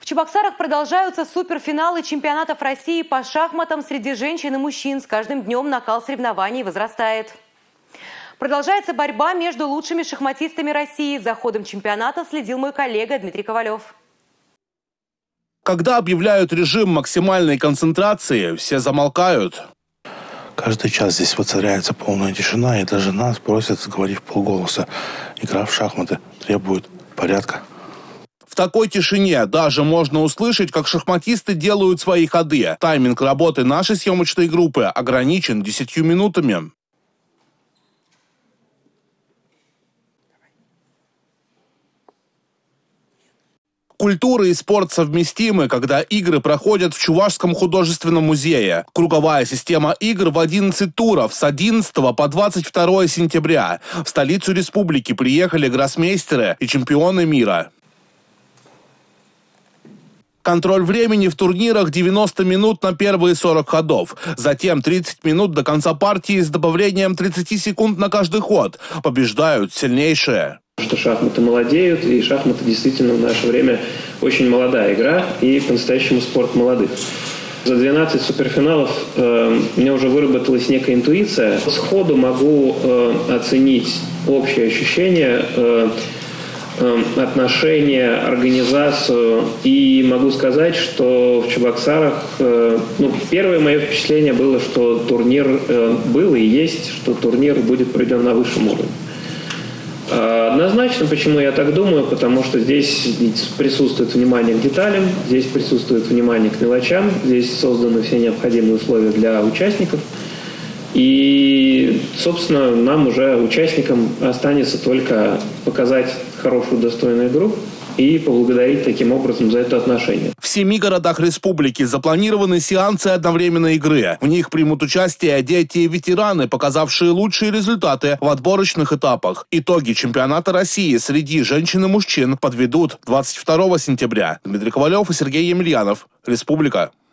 В Чебоксарах продолжаются суперфиналы чемпионатов России по шахматам среди женщин и мужчин. С каждым днем накал соревнований возрастает. Продолжается борьба между лучшими шахматистами России. За ходом чемпионата следил мой коллега Дмитрий Ковалев. Когда объявляют режим максимальной концентрации, все замолкают. Каждый час здесь воцаряется полная тишина, и даже нас просят говорить вполголоса. Игра в шахматы требует порядка. В такой тишине даже можно услышать, как шахматисты делают свои ходы. Тайминг работы нашей съемочной группы ограничен 10 минутами. Культура и спорт совместимы, когда игры проходят в Чувашском художественном музее. Круговая система игр в 11 туров с 11 по 22 сентября. В столицу республики приехали гроссмейстеры и чемпионы мира. Контроль времени в турнирах 90 минут на первые 40 ходов. Затем 30 минут до конца партии с добавлением 30 секунд на каждый ход. Побеждают сильнейшие. Что шахматы молодеют, и шахматы действительно в наше время очень молодая игра, и по-настоящему спорт молодых. За 12 суперфиналов у меня уже выработалась некая интуиция. Сходу могу оценить общее ощущение, отношение, организацию, и могу сказать, что в Чебоксарах, первое мое впечатление было, что турнир был и есть, что турнир будет проведен на высшем уровне. Однозначно, почему я так думаю, потому что здесь присутствует внимание к деталям, здесь присутствует внимание к мелочам, здесь созданы все необходимые условия для участников. И, собственно, нам уже, участникам, останется только показать хорошую, достойную игру и поблагодарить таким образом за это отношение. В 7 городах республики запланированы сеансы одновременной игры. В них примут участие дети и ветераны, показавшие лучшие результаты в отборочных этапах. Итоги чемпионата России среди женщин и мужчин подведут 22 сентября. Дмитрий Ковалев и Сергей Емельянов. Республика.